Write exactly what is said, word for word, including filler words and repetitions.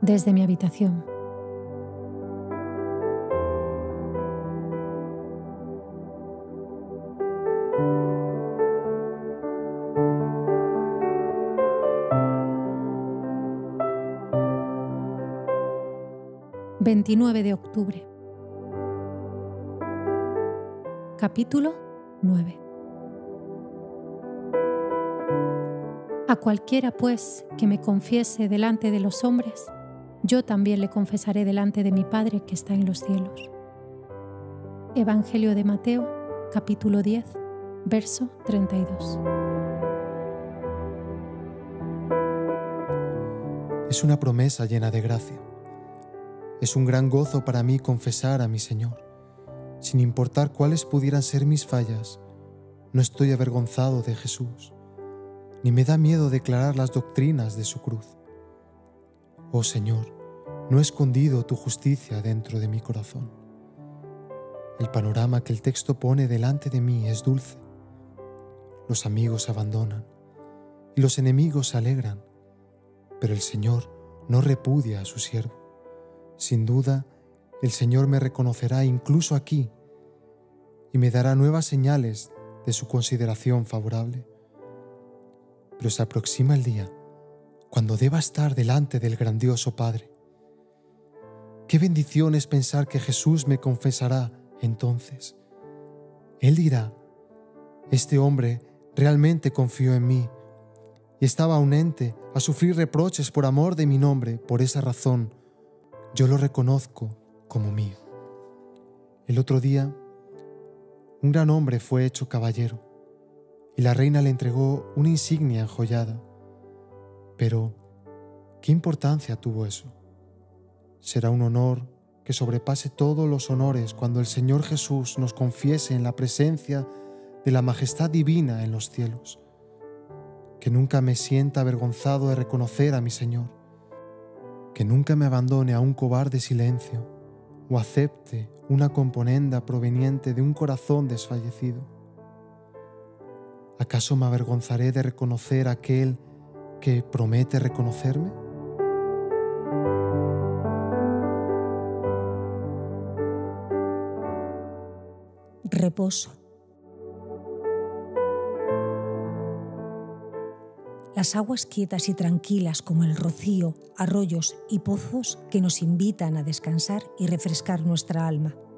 desde mi habitación. veintinueve de octubre. Capítulo nueve. A cualquiera, pues, que me confiese delante de los hombres, yo también le confesaré delante de mi Padre que está en los cielos. Evangelio de Mateo, capítulo diez, verso treinta y dos. Es una promesa llena de gracia. Es un gran gozo para mí confesar a mi Señor. Sin importar cuáles pudieran ser mis fallas, no estoy avergonzado de Jesús, ni me da miedo declarar las doctrinas de su cruz. Oh Señor, no he escondido tu justicia dentro de mi corazón. El panorama que el texto pone delante de mí es dulce. Los amigos se abandonan y los enemigos se alegran, pero el Señor no repudia a su siervo. Sin duda, el Señor me reconocerá incluso aquí y me dará nuevas señales de su consideración favorable. Pero se aproxima el día cuando deba estar delante del grandioso Padre. Qué bendición es pensar que Jesús me confesará entonces. Él dirá: este hombre realmente confió en mí y estaba unente a sufrir reproches por amor de mi nombre. Por esa razón, yo lo reconozco como mío. El otro día, un gran hombre fue hecho caballero y la reina le entregó una insignia enjollada. Pero, ¿qué importancia tuvo eso? Será un honor que sobrepase todos los honores cuando el Señor Jesús nos confiese en la presencia de la majestad divina en los cielos. Que nunca me sienta avergonzado de reconocer a mi Señor. Que nunca me abandone a un cobarde silencio o acepte una componenda proveniente de un corazón desfallecido. ¿Acaso me avergonzaré de reconocer a aquel que promete reconocerme? Reposo. Las aguas quietas y tranquilas como el rocío, arroyos y pozos que nos invitan a descansar y refrescar nuestra alma.